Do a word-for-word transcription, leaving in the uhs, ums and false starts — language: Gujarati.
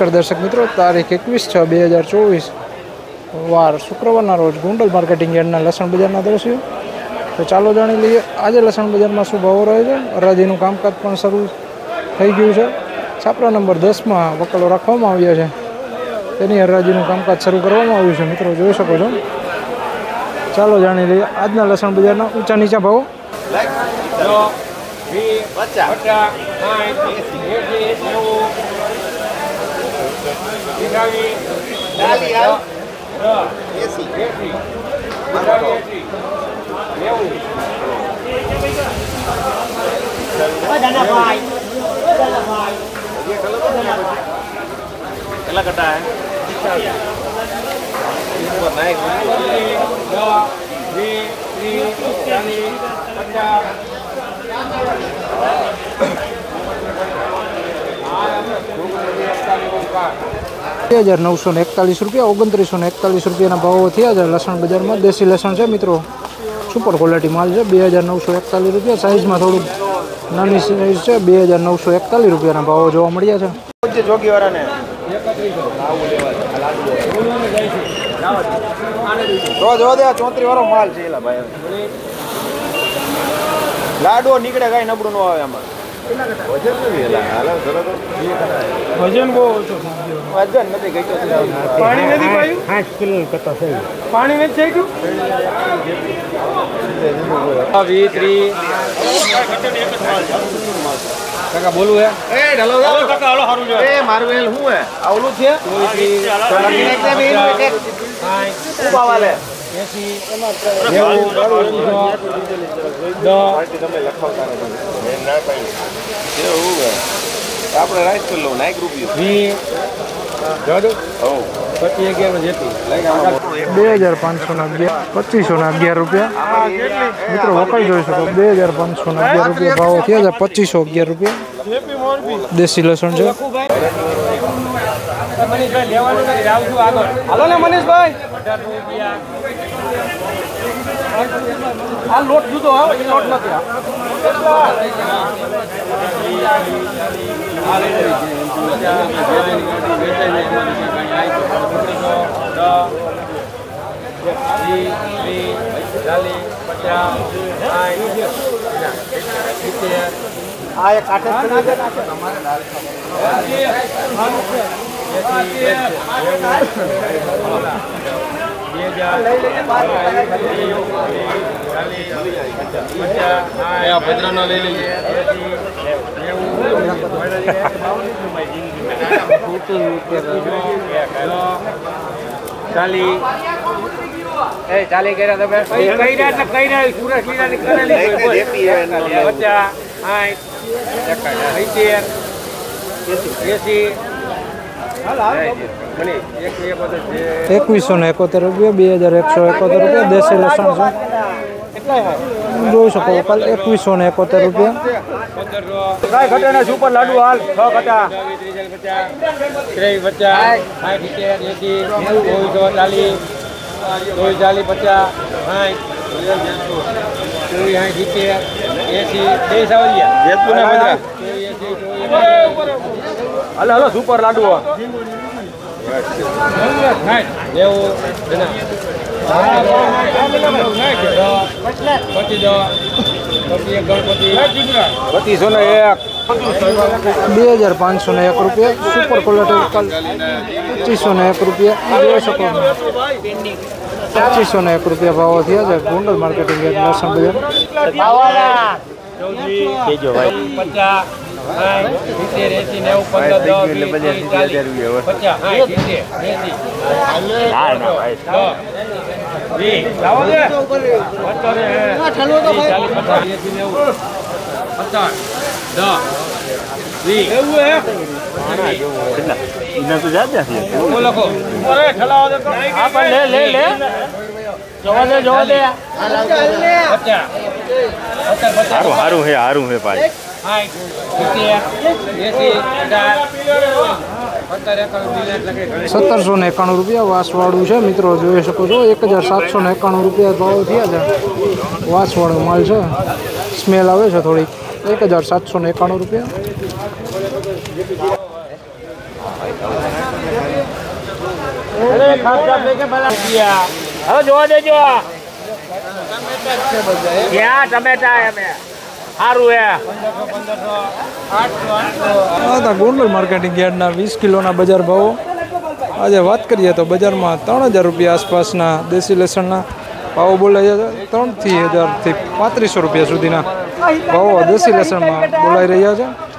नमस्कार दर्शक मित्रों, तारीख एकवीस छ बे हज़ार चौबीस वार शुक्रवार रोज गोंडल मार्केटिंग यार्डना लसण बजारना दृश्यो। तो चालो जाणी लीए आज लसण बजार में शुं भाव रहे छे। हराजीनुं कामकाज पण शरू थई गयुं छे। छापरा नंबर दस में वकलो राखवामां आव्या छे, तेनी हराजीनुं कामकाज शरू करवामां आव्युं छे। मित्रों जोई शको छो। चालो जाणी लीए आजना लसण बजारना ऊंचा नीचा भाव। कटा है બે હજાર નવસો ને એકતાલીસ રૂપિયા ઓગણત્રીસો ને એકતાલીસ રૂપિયાના ભાવો થયા છે લસણ બજારમાં। દેશી લસણ છે મિત્રો, સુપર ક્વોલિટી માલ છે। બે હજાર નવસો એકતાલીસ રૂપિયા સાઇઝમાં થોડું નાની સાઇઝ છે। બે હજાર નવસો એકતાલીસ રૂપિયાના ભાવો જોવા મળ્યા છે। ચોત્રી વાળો માલ છે લાડો નીકળે કઈ નબળું ન આવે આમાં। વજન બહુ ઓછું, વજન નથી ગઈ। પાણી નથી પાયું, પાંચ કિલો કરતા છે પાણી નથી થઈ ગયું। કાકા બોલું હે એ ઢલો કાકા હાલો સારું છે એ મારું વેલ હું હે આવલું છે ઉભા વાલે એસી આપણે રાઈસ કરી લઉં નાઈક રૂપિયા પચીસ અગિયાર બે હજાર પાંચસો ના અગિયાર પચીસો ના અગિયાર રૂપિયા। મિત્રો વકલ જોઈ શકો બે હજાર પાંચસો ના અગિયાર રૂપિયા ભાવો થયા છે। પચીસો અગિયાર રૂપિયા દેશી લસણ છે। હાલો ને મનીષભાઈ આ લોટ જુદો આવે લોટ નથી આ એક કાઠે ભદ્રના લઈ લઈએ ચાલી એ ચાલી કર્યા તમે કઈ રહ્યા એટલે કઈ રહ્યા સુરત લીલાની કરેલી પચાસ એકવીસો ને એકોતેર રૂપિયા બે હજાર એકસો એકોતેર રૂપિયા દેશી લસણ છે। જોઈ શકો કાલ એકવીસો ને એકોતેર રૂપિયા। ઘટેના સુપર લાડુ હાલ છ ઘટા ચાલીસ ચાલીસ પચાસ એસી બે સાવલિયા હલો હલો સુપર લાડુ પચીસો ને એક બે હજાર પાંચસો ને એક રૂપિયા સુપર ક્વોલિટી પચીસો ને એક રૂપિયા જોઈ શકો। પચીસો ને એક રૂપિયા ભાવો થયા છે ગોંડલ માર્કેટિંગ યાર્ડ લસણ બજાર। હારું હે હારું હે ભાઈ સત્તરસો ને એકાણું રૂપિયા વાસવાળું છે મિત્રો, જોઈ શકો છો। એક હજાર સાતસો ને એકાણું રૂપિયા ભાવ થયા છે। વાસવાળો માલ છે, સ્મેલ આવે છે થોડીક। એક હજાર સાતસો ને એકાણું રૂપિયા। હવે જોવા દેજો ક્યાં ટમેટા એમે સારું હે આ હતા ગોંડલ માર્કેટિંગ યાર્ડના વીસ કિલોના બજાર ભાવો. આજે વાત કરીએ તો બજારમાં ત્રણ હજાર રૂપિયા આસપાસના દેશી લસણના ભાવો બોલાઈ છે. ત્રણથી હજારથી પાંત્રીસો રૂપિયા સુધીના ભાવો દેશી લસણમાં બોલાઈ રહ્યા છે.